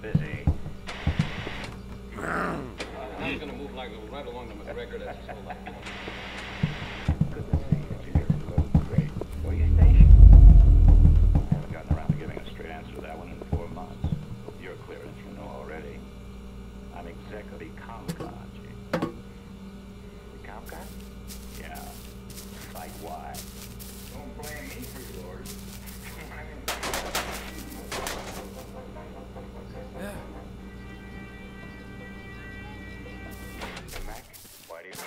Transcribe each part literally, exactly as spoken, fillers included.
busy. I'm gonna move like right along the McGregor. That's so like. Good to see you, dear. Great. Where are you stationed? I haven't gotten around to giving a straight answer to that one in four months. Your clearance, you know already. I'm exec of the Comcon. The Comcon? Yeah. Site-wide. Don't blame me for yours. Yeah. Mac, why do you...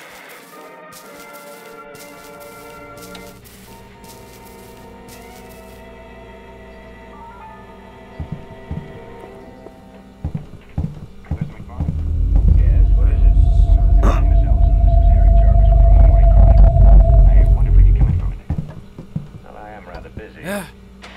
Yeah.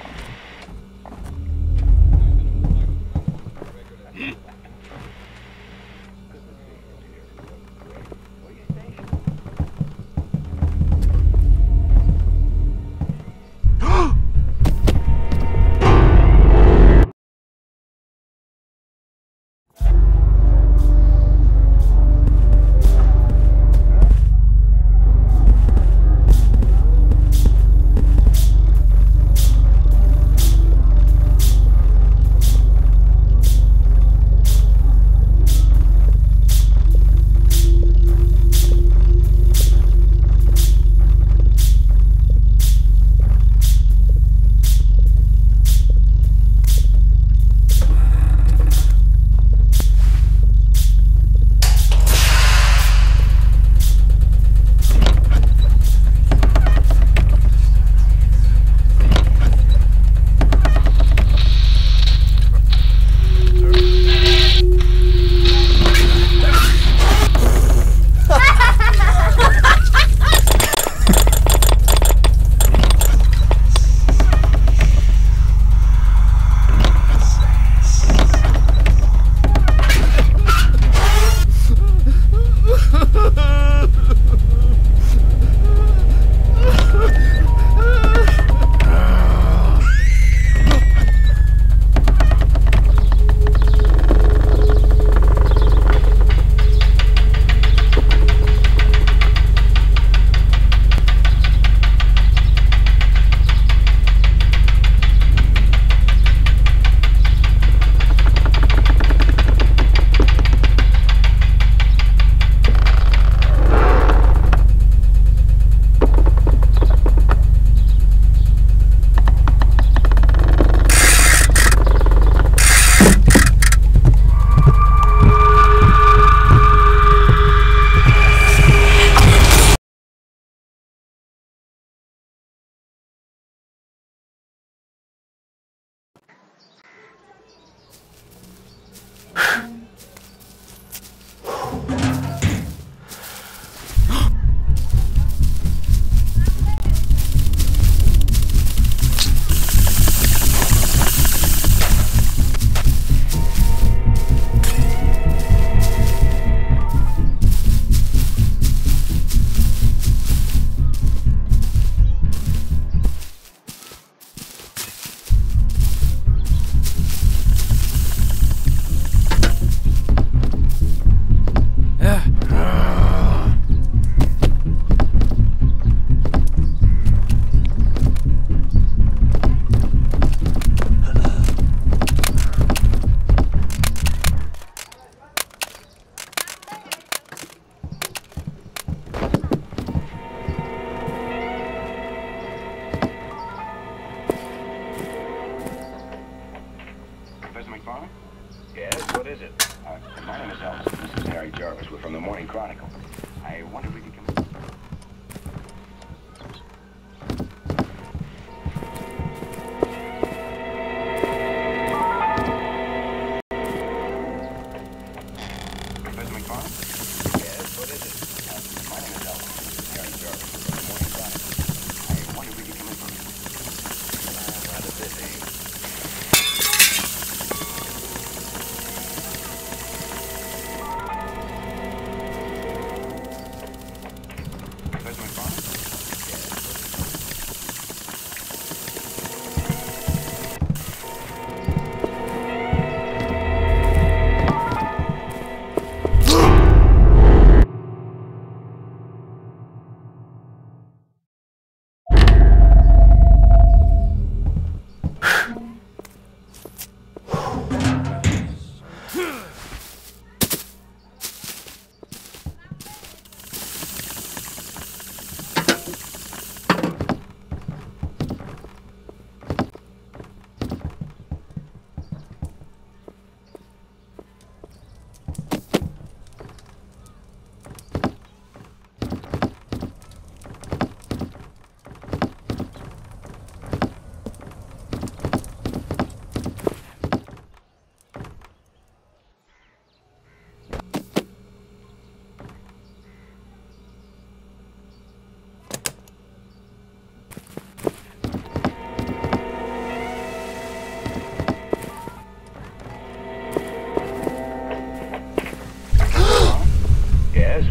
Yes, what is it? Uh, my name is Ellis. This is Harry Jarvis. We're from the Morning Chronicle. I wonder if we could come...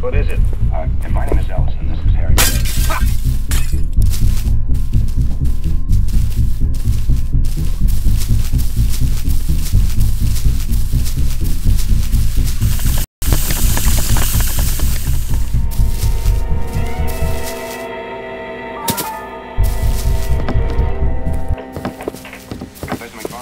what is it? Uh, and my name is Ellison. This is Harry. Ha! Where's my car?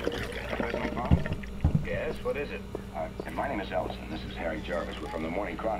What is it? Uh, and my name is Ellison. This is Harry Jarvis. We're from the Morning Chronicle.